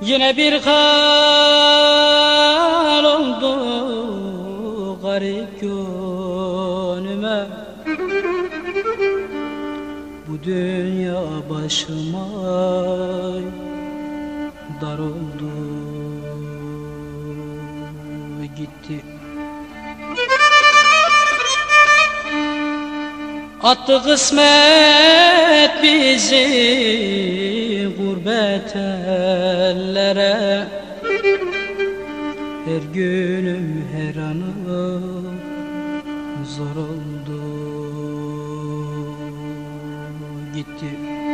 Yine bir hal oldu garip gönlüme. Bu dünya başıma dar oldu gitti. Attı kısmet bizi gurbet ellere. Her günüm her anım zor oldu gitti.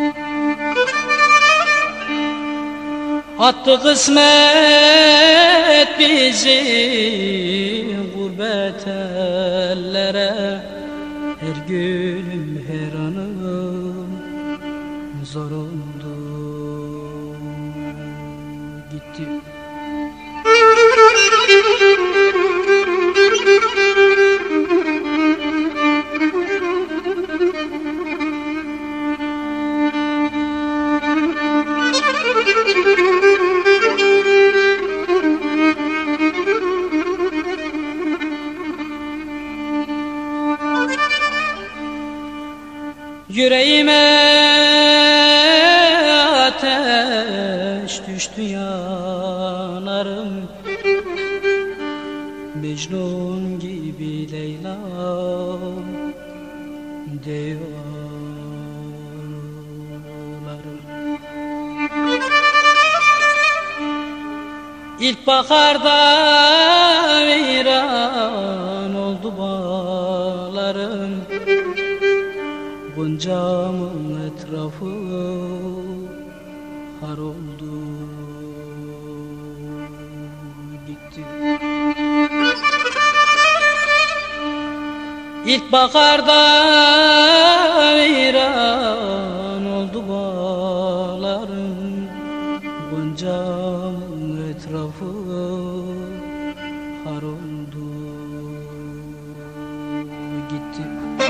Attı kısmet bizi gurbet ellere. Her günüm her anım zor oldu gitti. Yüreğime ateş düştü yanarım. Mecnun gibi Leyla diyorlarım. İlkbaharda viran oldu bağlarım. Goncamın etrafı har oldu gitti. İlkbaharda viran oldu bağlarım. Goncamın etrafı har oldu gitti.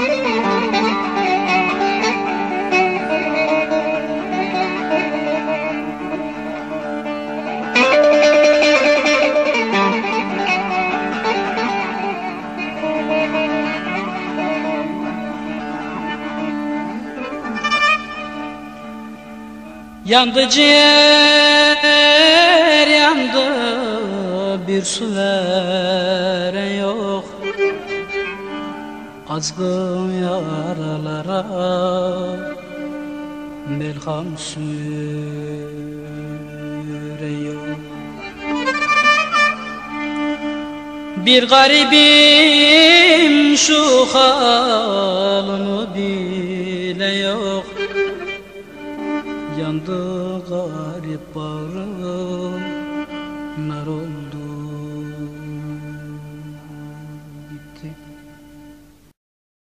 Yandı ciğer yandı, bir su veren yok. Azgın yaralara merham sürüyor. Bir garibim şu halımı bile yok. Yandı garip bağrım